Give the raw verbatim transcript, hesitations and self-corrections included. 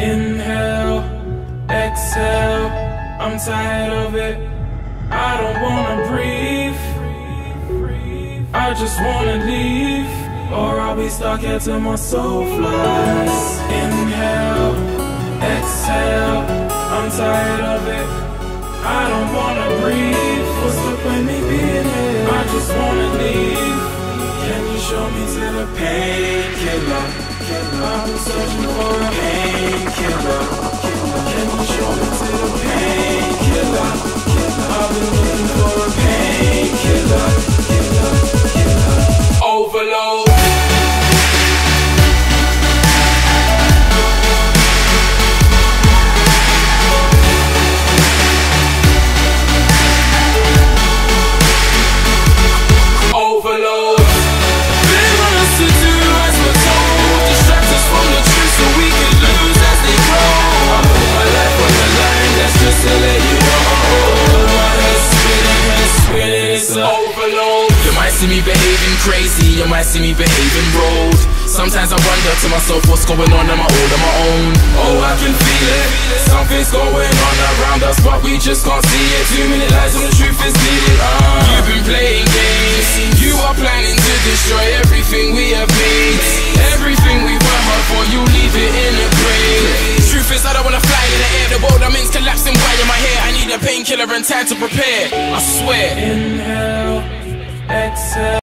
Inhale, exhale, I'm tired of it. I don't wanna breathe, I just wanna leave, or I'll be stuck here till my soul flies. Inhale, exhale, I'm tired of it. I don't wanna breathe, what's the point me being here? I just wanna leave. Can you show me to the painkiller? I've been searching for a painkiller. Can you show me to the painkiller? I've been looking for a painkiller. Overload. See me behaving crazy, you might see me behaving bold. Sometimes I wonder to myself what's going on, am I all on my own? Oh, I can feel it, something's going on around us, but we just can't see it. Too many lies and the truth is needed. uh, You've been playing games, you are planning to destroy everything we have made. Everything we worked hard for, you leave it in a grave. Truth is I don't wanna fly in the air, the world I'm in's collapsing. Why am I here? I need a painkiller and time to prepare, I swear. Inhale, exhale.